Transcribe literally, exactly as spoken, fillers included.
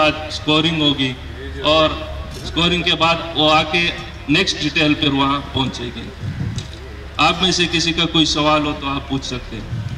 बाद स्कोरिंग होगी और स्कोरिंग के बाद वो आके नेक्स्ट डिटेल पर वहाँ पहुँचेगी। आप में से किसी का कोई सवाल हो तो आप पूछ सकते हैं।